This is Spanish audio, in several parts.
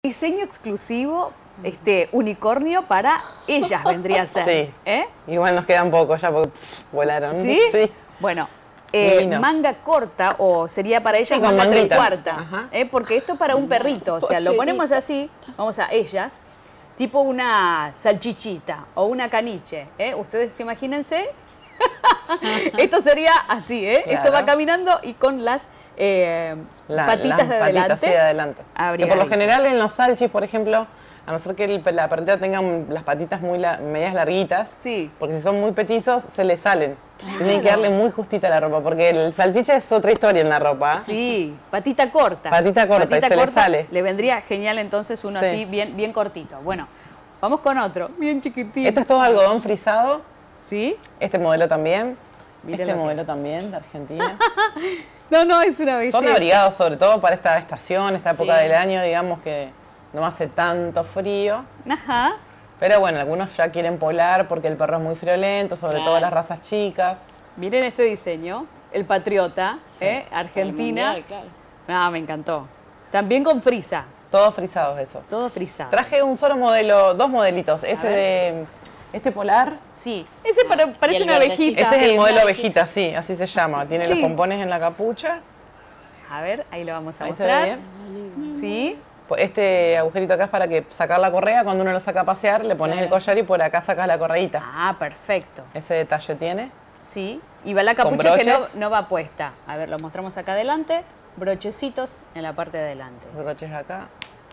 Diseño exclusivo, unicornio para ellas vendría a ser. Sí. Igual nos quedan pocos ya porque volaron. ¿Sí? Sí. Bueno, manga corta, o sería para ellas con manga manguitas. cuarta, porque esto es para un perrito, o sea, lo ponemos así, vamos a ellas, tipo una salchichita o una caniche, ustedes imagínense, esto sería así, Claro. Esto va caminando y con las patitas de adelante. Patitas, sí, de adelante. Que por lo general en los salchis, por ejemplo, a no ser que la perrita tenga las patitas medias larguitas, sí, porque si son muy petizos se le salen. Claro. Tienen que darle muy justita la ropa, porque el salchicha es otra historia en la ropa. Sí, patita corta. Patita corta, y se le sale. Le vendría genial entonces uno así, bien cortito. Bueno, vamos con otro, bien chiquitito. Esto es todo algodón frisado. ¿Sí? Este modelo también. Miren este modelo también, de Argentina. No, es una belleza. Son abrigados sobre todo para esta estación, esta época del año, digamos que no hace tanto frío. Ajá. Pero bueno, algunos ya quieren polar porque el perro es muy friolento, sobre todo las razas chicas. Miren este diseño, el Patriota, Argentina. Mundial, claro. No, me encantó. También con frisa. Todos frisados esos. Todo frisado. Traje un solo modelo, dos modelitos. Ese de... Este polar. Sí, ese parece una abejita. Este es el modelo abejita, sí, así se llama. Tiene los pompones en la capucha. A ver, ahí lo vamos a ahí mostrar. ¿Se ve bien? Sí. Este agujerito acá es para que sacar la correa. Cuando uno lo saca a pasear, le pones el collar y por acá sacas la correíta. Ah, perfecto. Ese detalle tiene. Sí, y va la capucha que no va puesta. A ver, lo mostramos acá adelante. Brochecitos en la parte de adelante. Broches acá.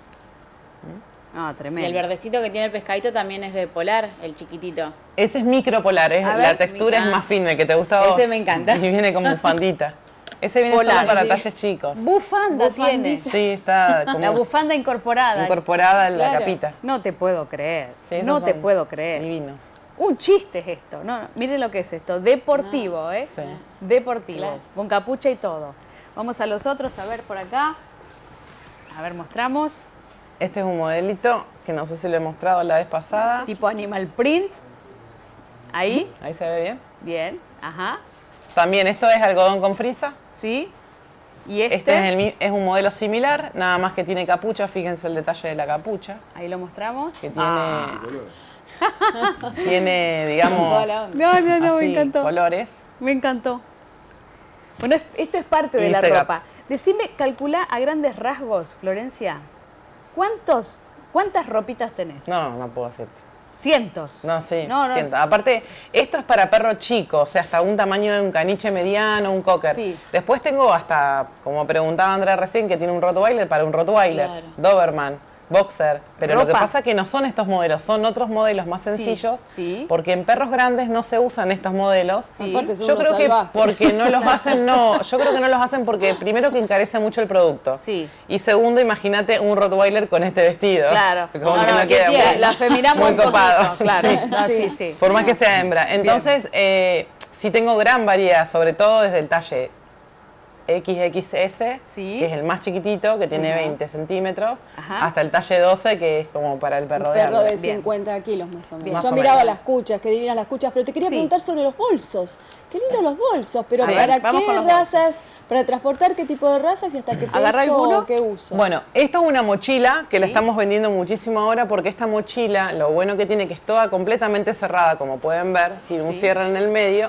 Ah, tremendo. Y el verdecito que tiene el pescadito también es de polar, el chiquitito. Ese es micropolar, la textura es más fina, el que te gusta a vos. Ese me encanta. Y viene con bufandita. Ese viene solo para talles chicos. Bufanda tiene. Sí, está como... La bufanda incorporada. Incorporada en la capita. No te puedo creer. Sí, no te puedo creer. Divinos. Un chiste es esto. No, miren lo que es esto. Deportivo, Sí. Deportivo. Claro. Con capucha y todo. Vamos a los otros, a ver por acá. A ver, mostramos. Este es un modelito que no sé si lo he mostrado la vez pasada. Tipo animal print. Ahí. Ahí se ve bien. Bien, ajá. También esto es algodón con frisa. Sí. Y Este es un modelo similar, nada más que tiene capucha. Fíjense el detalle de la capucha. Ahí lo mostramos. Que tiene... tiene, digamos... Toda la onda. No, así, me encantó. colores. Me encantó. Bueno, esto es parte de la ropa. Decime, calcula a grandes rasgos, Florencia, ¿cuántas ropitas tenés? No puedo decirte. Cientos. No, sí, cientos. Aparte, esto es para perro chico, o sea, hasta un tamaño de un caniche mediano, un cocker. Sí. Después tengo hasta, como preguntaba Andrea recién, que tiene un Rottweiler para un Rottweiler, Doberman, Boxer. Pero lo que pasa es que no son estos modelos, son otros modelos más sencillos, porque en perros grandes no se usan estos modelos. Yo creo que porque no los hacen, yo creo que no los hacen porque primero que encarece mucho el producto. Sí. Y segundo, imagínate un Rottweiler con este vestido. Claro. Como que no queda la afeminamos muy copado. Claro. Sí. Por más que sea hembra. Entonces, sí tengo gran variedad, sobre todo desde el talle XXS, que es el más chiquitito, que tiene 20 centímetros, hasta el talle 12, que es como para el perro de hambre. Perro de 50 kilos más o menos. Yo miraba las cuchas, qué divinas las cuchas, pero te quería preguntar sobre los bolsos. Qué lindos los bolsos, pero ¿para qué razas? ¿Para transportar qué tipo de razas y hasta qué peso o qué uso? Bueno, esto es una mochila que la estamos vendiendo muchísimo ahora porque esta mochila, lo bueno que tiene que es toda completamente cerrada, como pueden ver, tiene un cierre en el medio.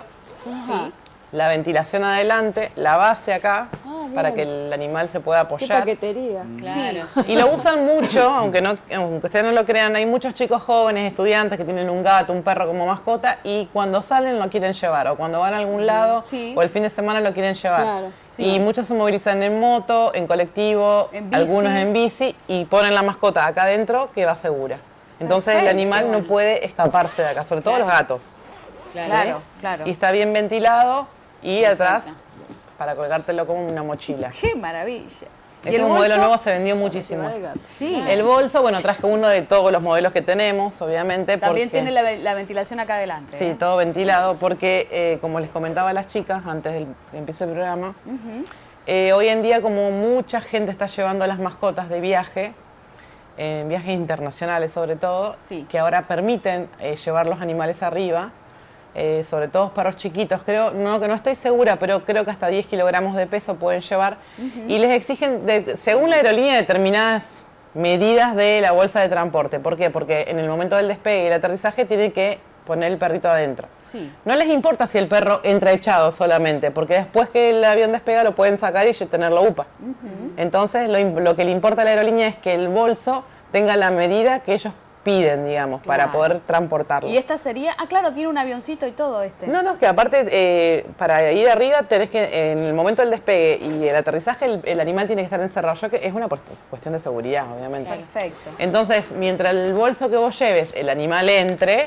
La ventilación adelante, la base acá, para que el animal se pueda apoyar. Qué paquetería. Claro. Y lo usan mucho, aunque ustedes no lo crean, hay muchos chicos jóvenes, estudiantes que tienen un gato, un perro como mascota y cuando salen lo quieren llevar, o cuando van a algún lado, o el fin de semana lo quieren llevar. Claro. Y muchos se movilizan en moto, en colectivo, algunos en bici y ponen la mascota acá adentro que va segura. Entonces el animal no puede escaparse de acá, sobre todo los gatos. Claro. Y está bien ventilado. Y atrás, para colgártelo como una mochila. ¡Qué maravilla! Este modelo nuevo se vendió muchísimo. Sí. El bolso, bueno, traje uno de todos los modelos que tenemos, obviamente. También tiene la ventilación acá adelante. Sí, todo ventilado, porque como les comentaba a las chicas antes del empiezo del programa, hoy en día como mucha gente está llevando a las mascotas de viaje, en viajes internacionales sobre todo, que ahora permiten llevar los animales arriba, sobre todo perros chiquitos, que no estoy segura, pero creo que hasta 10 kilogramos de peso pueden llevar y les exigen, según la aerolínea, determinadas medidas de la bolsa de transporte. ¿Por qué? Porque en el momento del despegue y el aterrizaje tiene que poner el perrito adentro. Sí. No les importa si el perro entra echado solamente, porque después que el avión despega lo pueden sacar y tenerlo UPA. Entonces lo que le importa a la aerolínea es que el bolso tenga la medida que ellos piden, digamos, para poder transportarlo. ¿Y esta sería? Ah, claro, tiene un avioncito y todo este. No, es que aparte, para ir arriba tenés que, en el momento del despegue y el aterrizaje, el animal tiene que estar encerrado. Es una cuestión de seguridad, obviamente. Perfecto. Entonces, mientras el bolso que vos lleves, el animal entre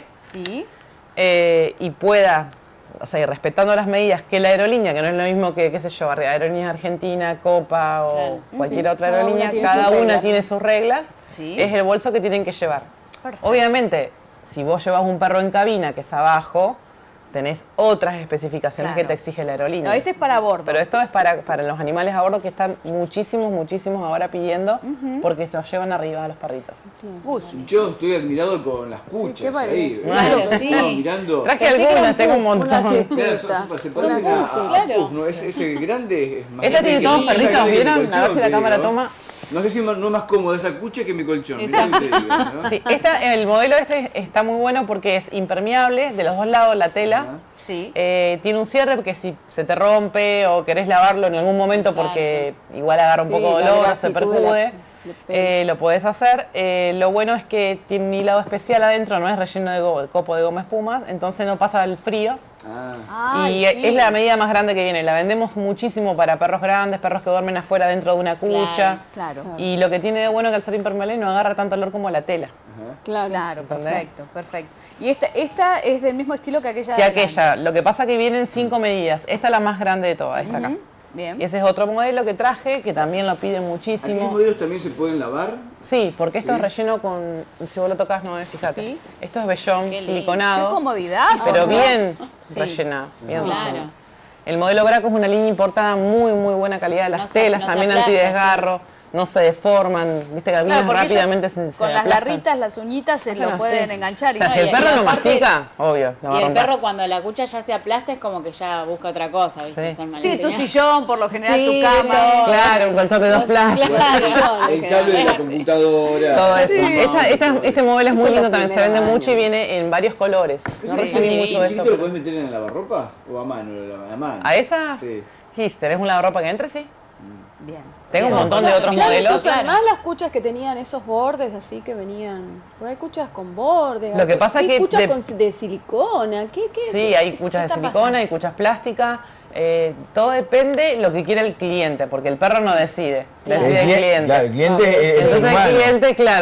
y pueda, o sea, y respetando las medidas que la aerolínea, que no es lo mismo que, qué sé yo, Aerolíneas Argentina, Copa o cualquier otra aerolínea, cada una tiene sus reglas, es el bolso que tienen que llevar. Perfecto. Obviamente, si vos llevas un perro en cabina, que es abajo, tenés otras especificaciones que te exige la aerolínea. No, este es para bordo. Pero esto es para los animales a bordo que están muchísimos ahora pidiendo porque se los llevan arriba a los perritos. Yo estoy admirado con las cuchas. Sí, claro, mirando. Traje algunas, tengo un montón. Una siestita. Ese grande es más. Esta tiene todos perritos, ¿vieron? A ver si la cámara toma. No sé si no es más cómoda esa cucha que mi colchón. ¿No? Sí, el modelo este está muy bueno porque es impermeable de los dos lados la tela. Sí. Tiene un cierre que si se te rompe o querés lavarlo en algún momento porque igual agarra un poco de olor, se percude, lo podés hacer. Lo bueno es que tiene un hilado especial adentro, no es relleno de copo de goma espuma, entonces no pasa el frío. Es la medida más grande que viene. La vendemos muchísimo para perros grandes, perros que duermen afuera dentro de una cucha. Claro. Y lo que tiene de bueno que al ser impermeable no agarra tanto olor como la tela. Claro, perfecto. Y esta es del mismo estilo que aquella. Lo que pasa que vienen 5 medidas. Esta es la más grande de todas, esta acá. Bien. Y ese es otro modelo que traje, que también lo piden muchísimo. ¿Aquellos modelos también se pueden lavar? Sí, porque esto es relleno con, si vos lo tocas no es, fíjate. ¿Sí? Esto es vellón, siliconado. Qué comodidad. Pero bien rellenado. Bien claro. El modelo Graco es una línea importada muy buena calidad de las telas, también antidesgarro. No se deforman, viste que algunas rápidamente se con las garritas, las uñitas se lo pueden enganchar. O sea, si el perro lo mastica, obvio. Y el perro cuando la cucha ya se aplasta es como que ya busca otra cosa, ¿viste? Sí, tu sillón, por lo general tu cama. Claro, un colchón de 2 plazas. El cable de la computadora. Todo eso. Este modelo es muy lindo, también se vende mucho y viene en varios colores. No recibí mucho de esto. ¿Lo puedes meter en el lavarropas o a mano? ¿A esa? Sí. ¿Tenés un lavarropa que entre? Sí. Bien. Tengo un montón de otros modelos. Además las cuchas que tenían esos bordes así que venían. Pues hay cuchas con bordes. Lo que pasa hay que cuchas de silicona. Sí, hay cuchas de silicona, hay cuchas plásticas. Todo depende lo que quiera el cliente, porque el perro no decide, decide el cliente. Claro, el cliente es entonces humano. El cliente, claro,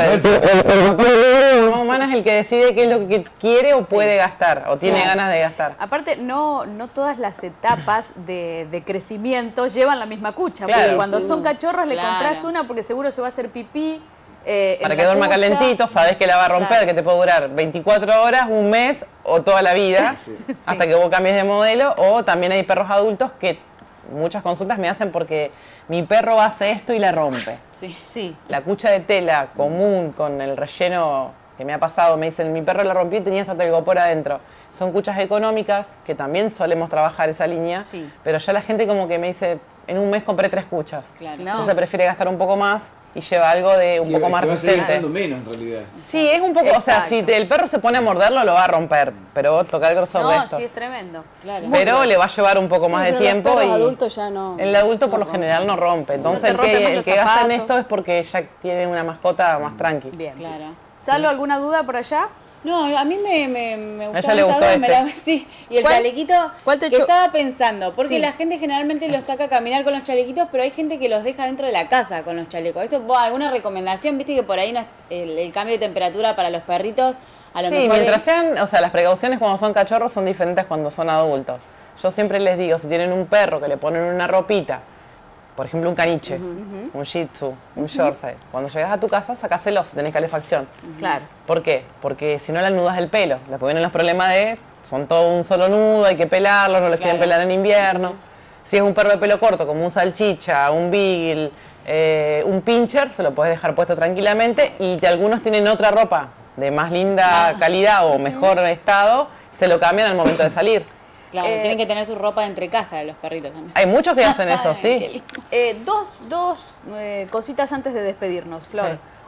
el humano es el que decide qué es lo que quiere o puede gastar, o tiene ganas de gastar. Aparte, no todas las etapas de crecimiento llevan la misma cucha, porque cuando son cachorros le compras una porque seguro se va a hacer pipí. Para que duerma calentito, sabes que la va a romper, que te puede durar 24 horas, un mes o toda la vida, hasta que vos cambies de modelo. O también hay perros adultos que muchas consultas me hacen porque mi perro hace esto y la rompe. Sí. La cucha de tela común con el relleno que me ha pasado, me dicen, mi perro la rompió y tenía hasta telgopor adentro. Son cuchas económicas, que también solemos trabajar esa línea, pero ya la gente como que me dice, en un mes compré 3 cuchas. Entonces prefiere gastar un poco más y lleva algo de un poco más resistente. Menos en realidad. Sí, es un poco, o sea, si el perro se pone a morderlo lo va a romper, pero vos toca el grosor de esto. No, sí, es tremendo. Pero le va a llevar un poco más de tiempo y adultos ya no. El adulto por lo general no rompe, entonces el que gasta en esto es porque ya tiene una mascota más tranqui. Bien. Claro. ¿Salo alguna duda por allá? No, a mí me gustó. A ella le gustó sí, y el chalequito que estaba pensando, porque la gente generalmente los saca a caminar con los chalequitos, pero hay gente que los deja dentro de la casa con los chalecos. ¿Eso alguna recomendación? Viste que por ahí no es el cambio de temperatura para los perritos, a lo mejor mientras sean, o sea, las precauciones cuando son cachorros son diferentes cuando son adultos. Yo siempre les digo, si tienen un perro que le ponen una ropita, por ejemplo, un caniche, un shih tzu, un yorkshire. Cuando llegas a tu casa, sacáselo si tenés calefacción. Claro. ¿Por qué? Porque si no le anudas el pelo. Después vienen los problemas de, son todo un solo nudo, hay que pelarlos, no los quieren pelar en invierno. Si es un perro de pelo corto, como un salchicha, un beagle, un pincher, se lo puedes dejar puesto tranquilamente. Y algunos tienen otra ropa de más linda calidad o mejor estado, se lo cambian al momento de salir. Claro, tienen que tener su ropa de entre casa de los perritos también. Hay muchos que hacen eso, sí. Dos cositas antes de despedirnos, Flor.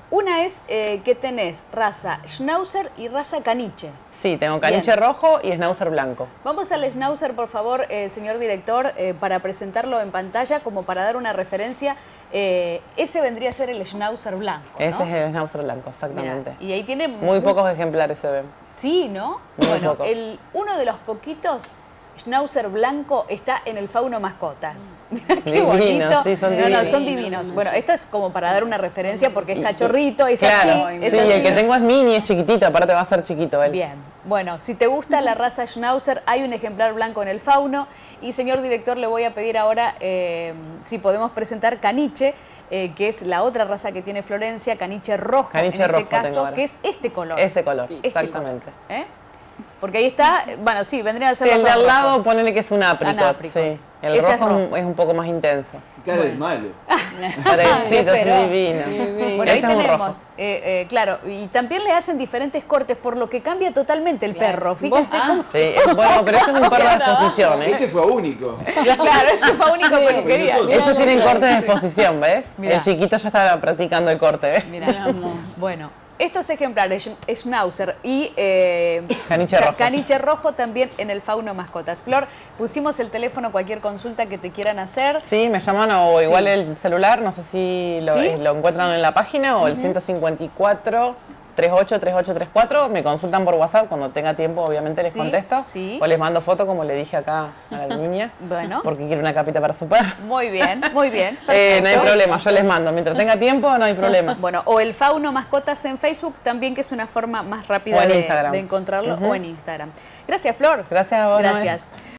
una es que tenés raza Schnauzer y raza caniche. Sí, tengo caniche rojo y Schnauzer blanco. Vamos al Schnauzer, por favor, señor director, para presentarlo en pantalla, como para dar una referencia. Ese vendría a ser el Schnauzer blanco, ¿no? Ese es el Schnauzer blanco, exactamente. Mirá, y ahí tiene... Muy pocos ejemplares se ven. Sí, ¿no? Muy bueno, pocos. Uno de los poquitos Schnauzer blanco está en el Fauno Mascotas. Qué divinos, bonito. sí, son divinos. No, son divinos. Bueno, esto es como para dar una referencia porque es cachorrito, es claro, así. Es sí, así. el que tengo es mini, es chiquitito, aparte va a ser chiquito él. Bien, bueno, si te gusta la raza Schnauzer, hay un ejemplar blanco en el Fauno. Y señor director, le voy a pedir ahora si podemos presentar caniche, que es la otra raza que tiene Florencia, caniche rojo, Caniche en rojo este caso, ahora. que es este color. Ese color, Este exactamente. color, porque ahí está, bueno, sí, vendría a ser Sí, el de al lado, rojo. ponele que es un apricot, sí. El Ese rojo es un poco más intenso. Cara es malo. Parecito, es divino. Bueno, ahí Ese es un tenemos, claro, y también le hacen diferentes cortes, por lo que cambia totalmente el perro. Fíjense cómo... Sí, bueno, pero eso es un perro de exposición, ¿eh? Este fue único. Claro, ese fue único peluquería. Estos tienen corte de exposición, ¿ves? Mirá. El chiquito ya está practicando el corte, ¿ves? Mirá. Bueno, estos ejemplares, Schnauzer y Caniche rojo también en el Fauno Mascotas. Flor, pusimos el teléfono, cualquier consulta que te quieran hacer. Sí, me llaman o igual el celular, no sé si ¿Sí? lo encuentran en la página o el 154-383834. Me consultan por WhatsApp, cuando tenga tiempo obviamente les contesto. Sí. O les mando foto como le dije acá a la niña. Bueno. Porque quiere una capita para su perro. Muy bien, muy bien. No hay Perfecto. problema, yo les mando. Mientras tenga tiempo, no hay problema. Bueno, o el Fauno Mascotas en Facebook también, que es una forma más rápida O en de Instagram. encontrarlo, o en Instagram. Gracias, Flor. Gracias a vos, Noé. Gracias.